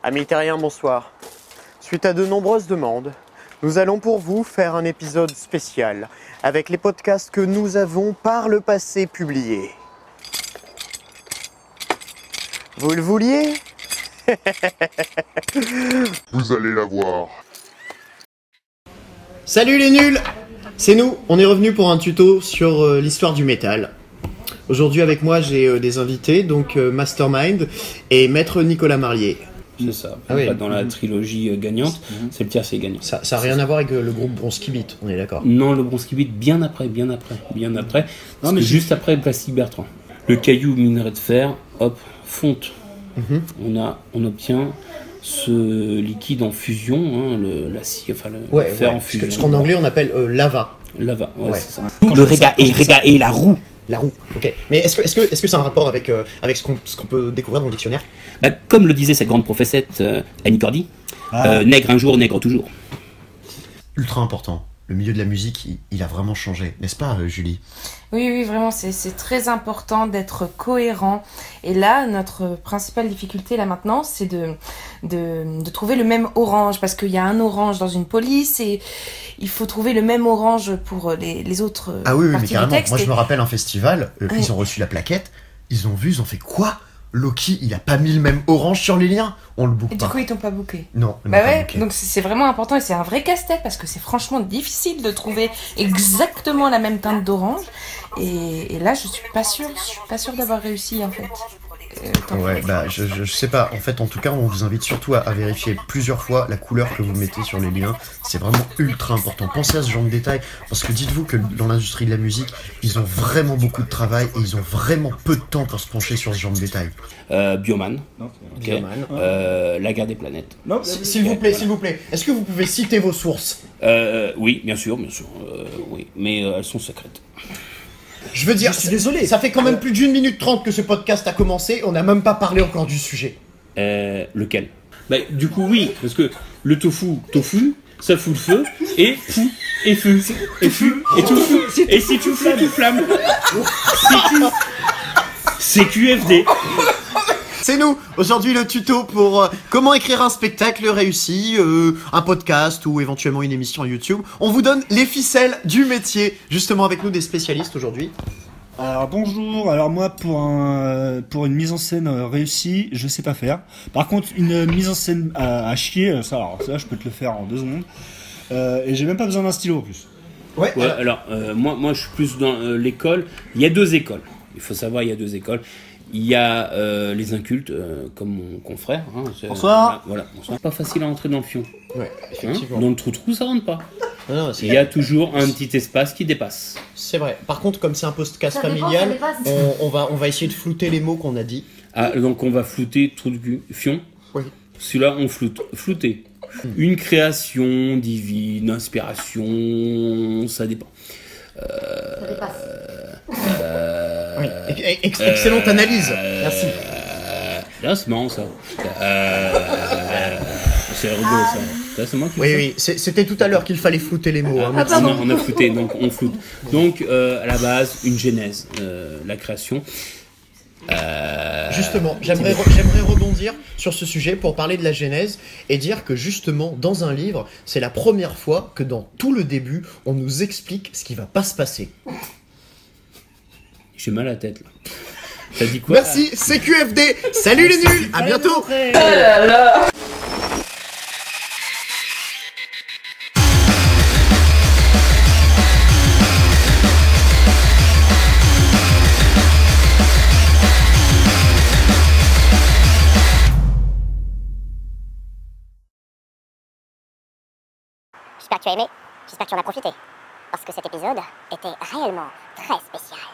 Amis terriens, bonsoir. Suite à de nombreuses demandes, nous allons pour vous faire un épisode spécial avec les podcasts que nous avons par le passé publiés. Vous le vouliez? Vous allez la voir. Salut les nuls! C'est nous, on est revenu pour un tuto sur l'histoire du métal. Aujourd'hui avec moi j'ai des invités, donc Mastermind et Maître Nicolas Marié. C'est ça. Ah oui. Dans la trilogie gagnante, c'est le tiercé gagnant. Ça n'a rien à voir avec le groupe Bronski Beat, on est d'accord? Non, le Bronski Beat, bien après. Non, mais juste après Plastic Bertrand. Le caillou minerai de fer, hop, fonte. On obtient ce liquide en fusion, l'acier, enfin le fer en fusion. Ce qu'en anglais on appelle lava. Lava, ouais. C'est ça. Le réga et la roue. La roue, ok. Mais est-ce que c'est un rapport avec ce qu'on peut découvrir dans le dictionnaire? Comme le disait cette grande professette Annie Cordy, nègre un jour, nègre toujours. Ultra important. Le milieu de la musique, il a vraiment changé, n'est-ce pas, Julie? Oui, vraiment, c'est très important d'être cohérent. Et là, notre principale difficulté, là maintenant, c'est de trouver le même orange. Parce qu'il y a un orange dans une police et il faut trouver le même orange pour les autres mais carrément. Moi, je me rappelle un festival, ils ont reçu la plaquette, ils ont vu, ils ont fait quoi? Loki, il a pas mis le même orange sur les liens. On le boucle pas. Du coup, ils t'ont pas booké. Non. Donc c'est vraiment important et c'est un vrai casse-tête parce que c'est franchement difficile de trouver exactement la même teinte d'orange. Et là, je suis pas sûre d'avoir réussi en fait. Je sais pas. En fait, en tout cas, on vous invite surtout à vérifier plusieurs fois la couleur que vous mettez sur les liens. C'est vraiment ultra important. Pensez à ce genre de détails, parce que dites-vous que dans l'industrie de la musique, ils ont vraiment beaucoup de travail et ils ont vraiment peu de temps pour se pencher sur ce genre de détails. Bioman. Okay. La guerre des planètes. S'il vous plaît. Est-ce que vous pouvez citer vos sources? Oui, bien sûr. Oui, mais elles sont secrètes. Je veux dire, je suis désolé, ça fait quand même plus d'1 minute 30 que ce podcast a commencé, on n'a même pas parlé encore du sujet. Lequel? Du coup, oui, parce que le tofu, ça fout le feu, et fou, et feu, et fu, et tout fou, et si tu fous, tu flammes. C'est QFD. C'est nous, aujourd'hui le tuto pour comment écrire un spectacle réussi, un podcast ou éventuellement une émission YouTube. On vous donne les ficelles du métier, justement avec nous des spécialistes aujourd'hui. Alors bonjour, alors moi pour une mise en scène réussie, je sais pas faire. Par contre une mise en scène à chier, ça je peux te le faire en 2 secondes. Et j'ai même pas besoin d'un stylo en plus. Ouais, alors moi je suis plus dans l'école, il y a 2 écoles. Il faut savoir, il y a 2 écoles. Il y a les incultes, comme mon confrère. Bonsoir. Voilà. C'est pas facile à entrer dans le fion. Ouais, effectivement. Dans le trou, ça rentre pas. Non, il y a toujours un petit espace qui dépasse. C'est vrai. Par contre, comme c'est un podcast familial, on va essayer de flouter les mots qu'on a dit. Donc on va flouter trou de cul, fion. Oui. Celui-là, on floute. Flouter. Une création divine, inspiration, ça dépend. Ça dépasse. Oui. Excellente analyse. Merci. Là, c'est marrant ça. C'est rigolo ça. Là, c'est moi qui oui, c'était tout à l'heure qu'il fallait flouter les mots. On a flouté, donc on floute. Donc à la base, une genèse, la création. Justement, j'aimerais rebondir sur ce sujet pour parler de la genèse et dire que justement, dans un livre, c'est la première fois que dans tout le début, on nous explique ce qui va pas se passer. J'ai mal à la tête là. T'as dit quoi? Merci, c'est QFD. Salut les nuls, à bientôt. J'espère que tu as aimé, j'espère que tu en as profité, parce que cet épisode était réellement très spécial.